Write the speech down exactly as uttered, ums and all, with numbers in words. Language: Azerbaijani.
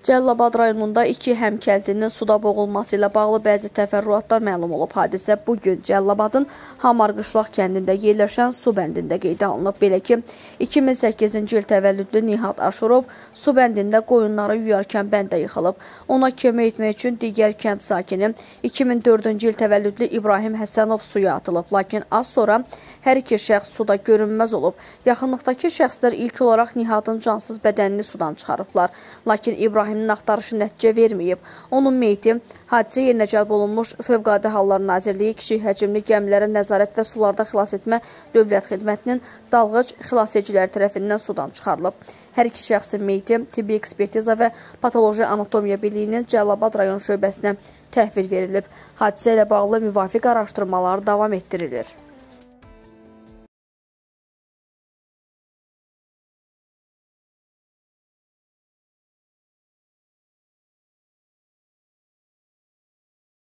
Cəlilabad rayonunda iki həmkəndlinin suda boğulması ilə bağlı bəzi təfərrüatlar məlum olub. Hadisə bugün Cəlilabadın Hamarqışlaq kəndində yerləşən su bəndində qeydə alınıb. Belə ki, iki min səkkizinci il təvəllüdlü Nihat Aşurov su bəndində qoyunları yuyarkən bəndə yıxılıb. Ona kömək etmək üçün digər kənd sakini iki min dördüncü il təvəllüdlü İbrahim Həsənov suya atılıb. Lakin az sonra hər iki şəxs suda görünməz olub. Yaxınlıqdakı şəxslər ilk olaraq Nihatın cansız bədənini sudan çıxarıblar. Lakin İbrahim axtarışı nəticə verməyib. Onun meyti hadisə yerinə cəlb olunmuş Fövqəladə Hallar Nazirliyi kiçik həcmli gəmilərə nəzarət və sularda xilas etmə dövlət xidmətinin dalğıc xilasediciləri tərəfindən sudan çıxarılıb. Hər iki şəxsin meyti tibbi ekspertiza və patoloji anatomiya birliyinin Cəlilabad rayon şöbəsinə təhvil verilib. Hadisə ilə bağlı müvafiq araşdırmalar davam etdirilir.